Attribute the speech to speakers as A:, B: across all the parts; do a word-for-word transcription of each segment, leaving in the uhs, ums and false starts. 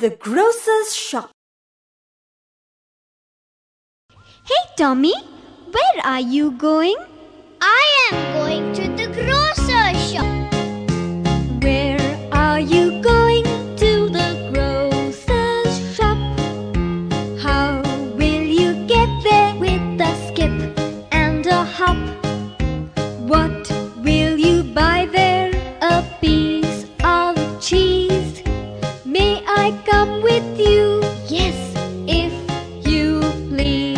A: The grocer's shop.
B: Hey Tommy, where are you going?
C: I am going to the grocer's shop.
B: Where are you going? To the grocer's shop. How will you get there? With a skip and a hop. What will you buy there? A piece of cheese. May I come with you? Yes, if you please.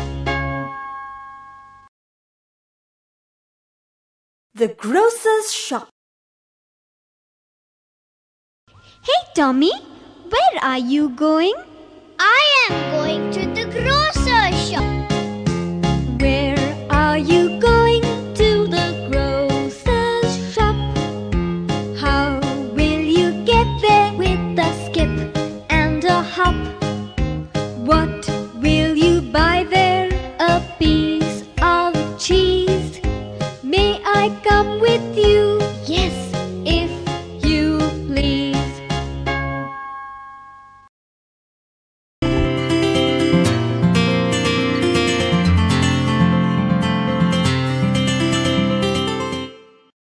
A: The grocer's shop.
B: Hey Tommy, where are you going?
C: I am going to the